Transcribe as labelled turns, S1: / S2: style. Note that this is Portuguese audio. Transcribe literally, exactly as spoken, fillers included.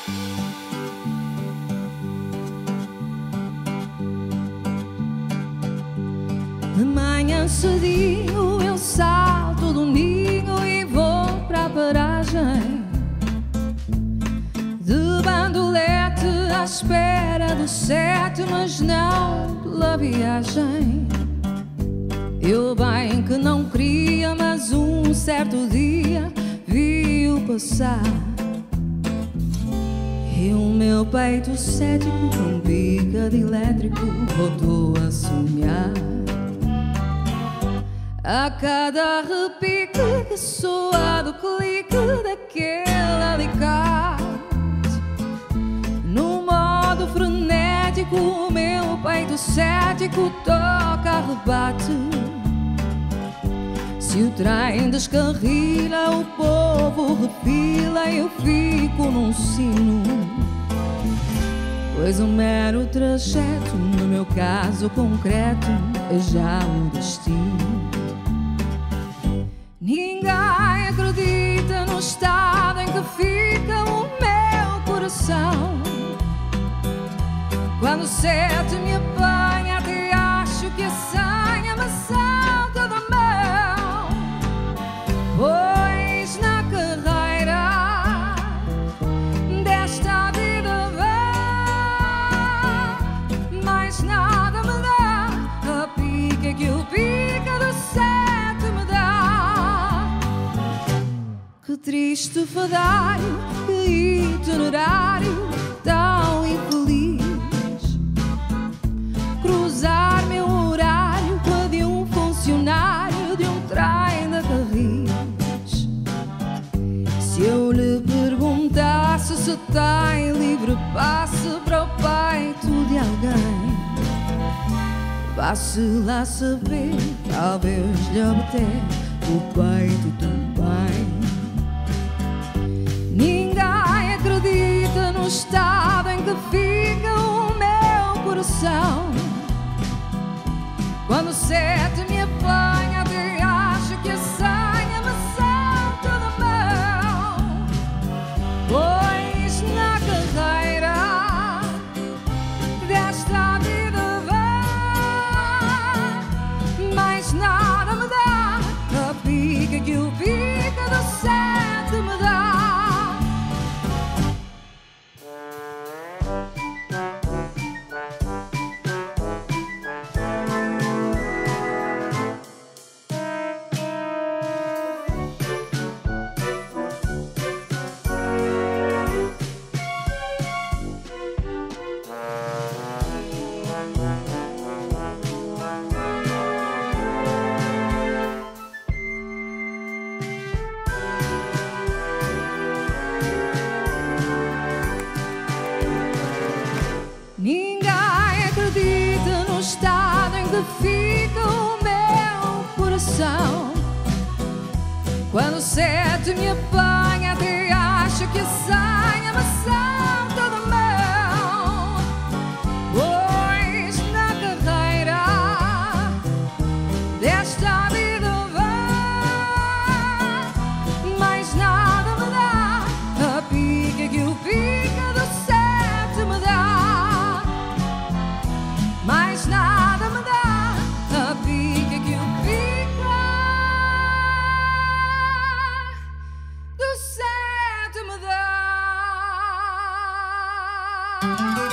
S1: De manhã cedinho eu salto do ninho e vou para a paragem de bandolete à espera do sete, mas não pela viagem. Eu bem que não queria, mas um certo dia vi-o passar e o meu peito cético com pica de elétrico voltou a sonhar. A cada repique que soa do clique daquele alicate, no modo frenético o meu peito cético toca, rebate. Se o trem descarrila, o povo refila e eu fico num sino, pois um mero trajeto, no meu caso concreto, é já um destino. Ninguém acredita no estado em que fica o meu coração quando o sete me apanha, até acho que a senha me salta da mão. Pois na carreira desta vida vã, mais nada me dá a pica que o pica do sete me dá. Que triste fadário, que itinerário tão infeliz, cruzar meu horário com a de um funcionário de um trem da Carris. Se eu lhe perguntasse se tem livre passe para o peito de alguém, vá-se lá saber, talvez lhe abater o peito também. Ninguém acredita no estado em que fica o meu coração quando o sete me apanha, até acho que a senha me salta da mão. Pois na carreira desta vida vã, mais nada me dá a pica que o pica do sete me dá. Ninguém acredita no estado em que fica o meu coração quando o sete me apanha, até acho que a senha me salta da mão. Pois na carreira desta vida vã, mais nada me dá a pica que o pica do sete me dá. Mais nada me dá a pica que o pica do sete me dá.